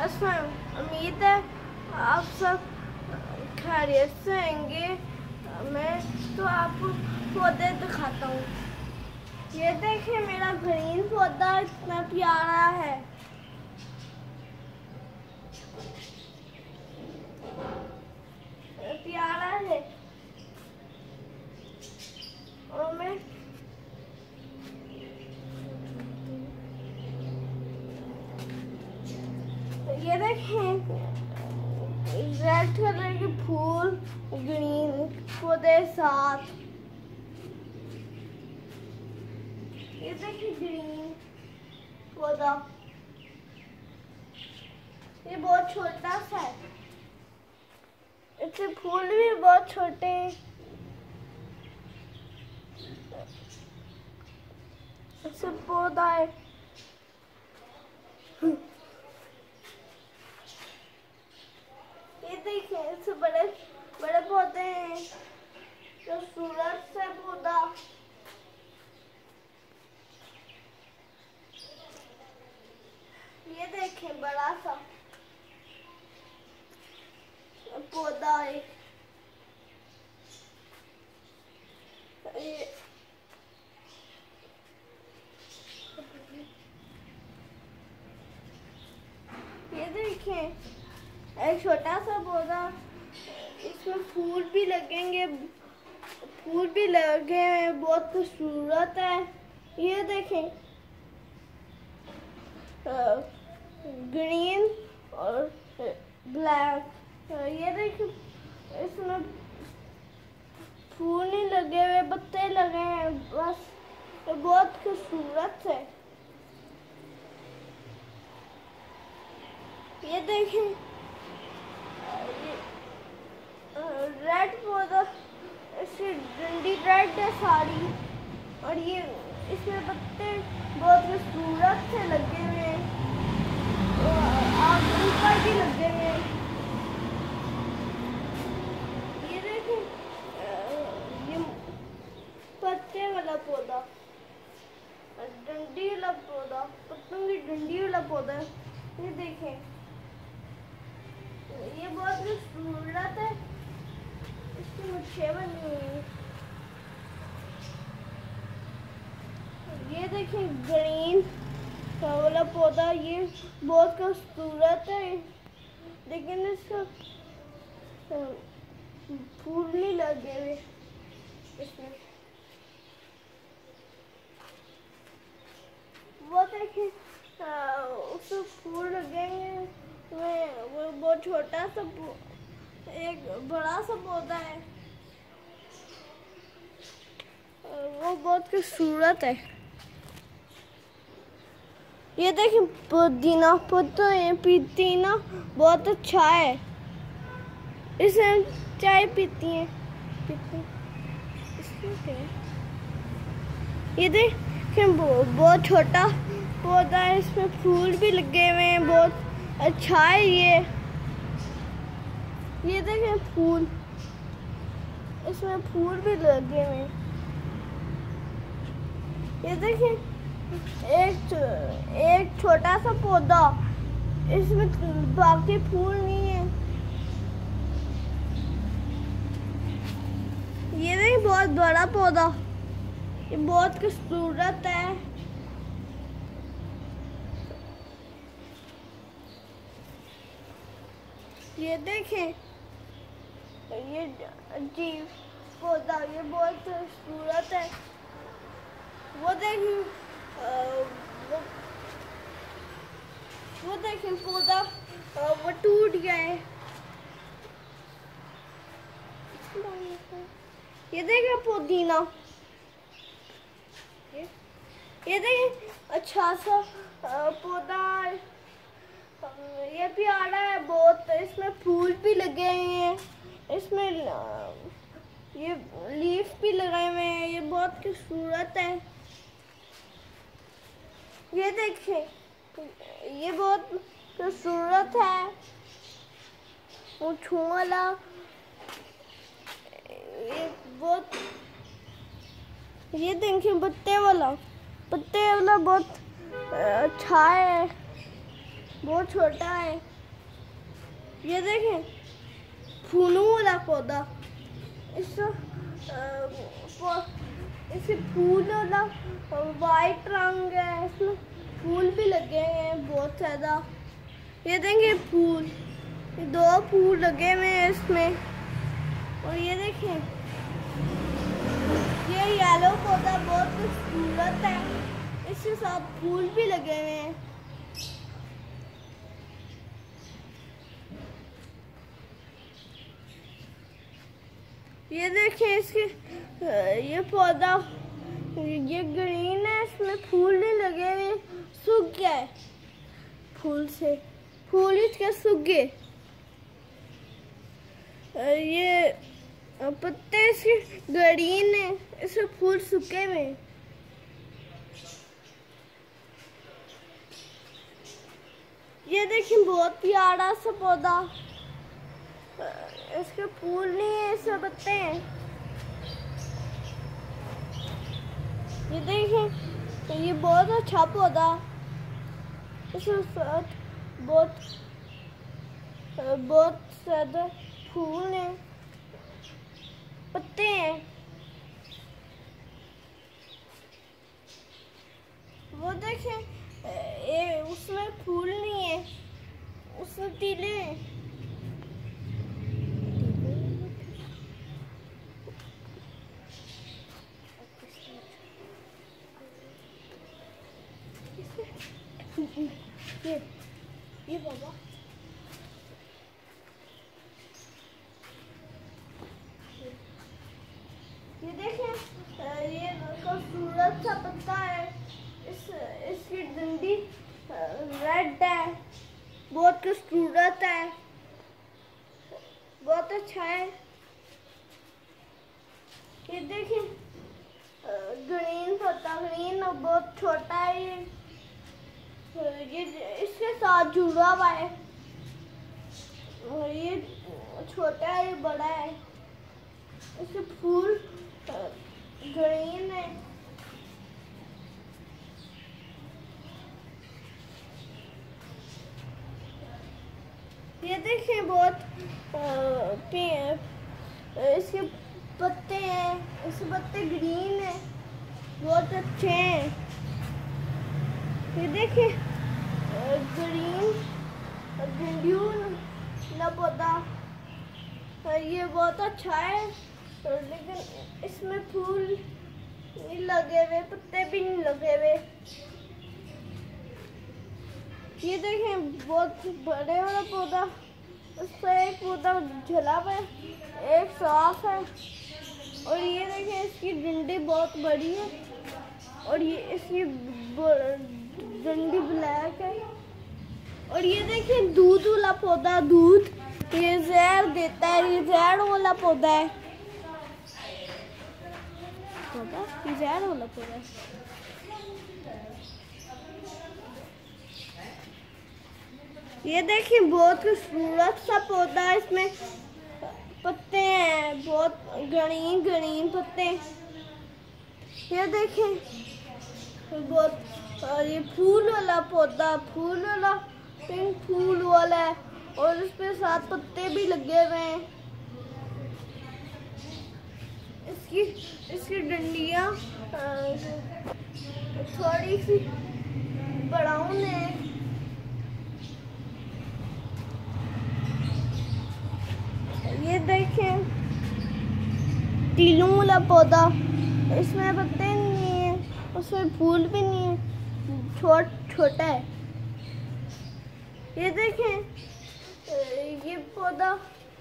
उम्मीद है आप सब खैरियत से होंगे। मैं तो आपको पौधे दिखाता हूँ। ये देखिए मेरा ग्रीन पौधा इतना प्यारा है। प्यारा है और मैं ये देखें रेड कलर के फूल ग्रीन पौधे साथ। ये देखिए ग्रीन पौधा, ये बहुत छोटा सा है, इसके फूल भी बहुत छोटे हैं। इससे पौधा है। ये देखिए इससे बड़े बड़े पौधे हैं जो सूरज से पौधा। ये देखें बड़ा सा पौधा है। ये देखें एक छोटा सा पौधा, इसमें फूल भी लगेंगे, फूल भी लगे हैं, बहुत खूबसूरत है। ये देखें ग्रीन और ब्लैक। ये देखें इसमें फूल नहीं लगे हुए, पत्ते लगे हैं बस। ये बहुत खूबसूरत है। ये देखें रेड पौधा, इसकी डंडी रेड है सारी और ये इसमें पत्ते बहुत खूबसूरत से लगे हुए हैं, आगे ऊपर भी लगे हुए हैं। ये देखें ये पत्ते वाला पौधा, डंडी वाला पौधा, पत्तों की डंडी वाला पौधा। ये देखें ये बहुत खूबसूरत है, इसकी मुच्छें बनी हुई हैं। ये देखें ग्रीन वाला पौधा, ये बहुत खूबसूरत है, लेकिन इसका फूल नहीं लगे हुए इसमें। वो देखें उसमें फूल लगेंगे। वो बहुत छोटा सा एक बड़ा सा पौधा है, वो बहुत खूबसूरत है। ये देखिए पुदीना पुदीना बहुत अच्छा है, इसे हम चाय पीती हैं। ये देखिए बहुत छोटा पौधा है, इसमें फूल भी लगे हुए हैं, बहुत अच्छा है। ये देखें फूल, इसमें फूल भी लगे हुए हैं। ये देखें एक छोटा सा पौधा, इसमें बाकी फूल नहीं है। ये देखें बहुत बड़ा पौधा, ये बहुत खूबसूरत है। ये देखें ये अजीब पौधा, ये बहुत खूबसूरत है। वो देखें वो देखें पौधा वो टूट गया है। ये देखें पुदीना, ये देखें अच्छा सा पौधा, ये प्यारा है बहुत। इसमें फूल भी लगे हुए हैं, इसमें ये लीफ भी लगाए हुए हैं, ये बहुत खूबसूरत है। ये देखिए ये बहुत खूबसूरत है, मूंछों वाला। ये बहुत, ये देखिए पत्ते वाला बहुत अच्छा है, बहुत छोटा है। ये देखें फूलों वाला पौधा। इसे फूल वाला वाइट रंग है, इसमें फूल भी लगे हैं बहुत ज़्यादा। ये देखें फूल, ये 2 फूल लगे हुए हैं इसमें। और ये देखें ये येलो पौधा बहुत खूबसूरत है, इसके साथ फूल भी लगे हुए हैं। ये देखें इसके ये पौधा ये ग्रीन है, इसमें फूल नहीं लगे हुए, सूख गया है फूल से, फूल इसके सूख गए। ये पत्ते इसके ग्रीन है, इसके फूल सूखे हुए। ये देखिए बहुत प्यारा सा पौधा, इसके फूल नहीं है, इसके पत्ते हैं। ये देखें ये बहुत अच्छा पौधा, इसमें बहुत ज़्यादा फूल हैं, पत्ते हैं। वो देखें ये उसमें फूल नहीं है, उसमें तीले हैं। ये बाबा ये देखें ये खूबसूरत सा पत्ता है, इसकी डंडी रेड है, बहुत खूबसूरत है, बहुत अच्छा है। ये देखें ग्रीन पत्ता, ग्रीन और बहुत छोटा है ये इसके साथ जुड़ा हुआ है। ये छोटा है, ये बड़ा है, इसके फूल ग्रीन है। ये देखिए बहुत इसके पत्ते हैं, इसके पत्ते ग्रीन है, बहुत अच्छे हैं। ये देखिए ग्रीन भिंडियों पौधा, ये बहुत अच्छा है, लेकिन इसमें फूल नहीं लगे हुए, पत्ते भी नहीं लगे हुए। ये देखें बहुत बड़े वाला पौधा, उस पर एक पौधा जला हुआ है, एक साफ है। और ये देखें इसकी डंडी बहुत बड़ी है, और ये इसकी डंडी ब्लैक है। और ये देखिए दूध वाला पौधा, दूध ये जहर देता है, ये जहर वाला पौधा है, ये जहर वाला पौधा है। ये देखिए बहुत खूबसूरत सा पौधा है, इसमें पत्ते हैं, बहुत ग्रीन ग्रीन पत्ते। ये देखें बहुत, और ये फूल वाला पौधा, फूल वाला पिंक फूल वाला है, और उसपे 7 पत्ते भी लगे हुए हैं। इसकी डंडियाँ थोड़ी सी ब्राउन है। ये देखें तीलों वाला पौधा, इसमें पत्ते नहीं है, उसमें फूल भी नहीं है, छोटा है। ये देखें ये पौधा,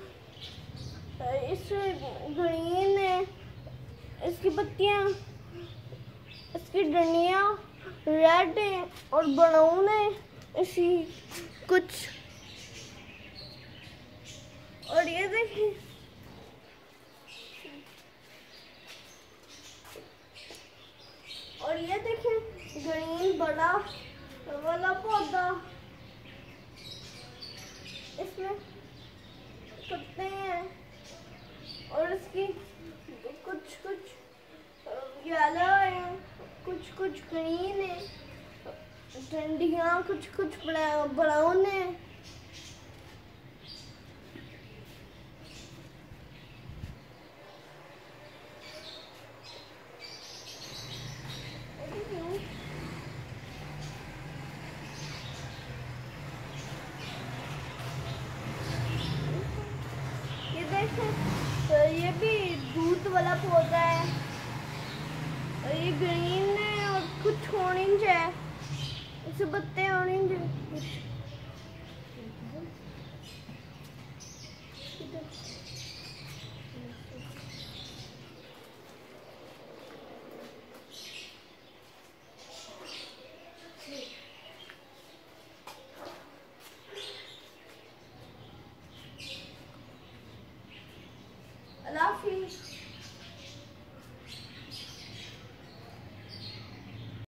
इसमें ग्रीन है, इसकी पत्तियाँ, इसकी डंडियाँ रेड है और ब्राउन है, इसी कुछ। और ये देखें ग्रीन बड़ा वाला पौधा, इसमें पत्ते हैं, और इसकी कुछ येलो है, कुछ ग्रीन है, डंडियाँ कुछ ब्राउन है। पौधा है, और ये ग्रीन है और कुछ ऑरेंज है।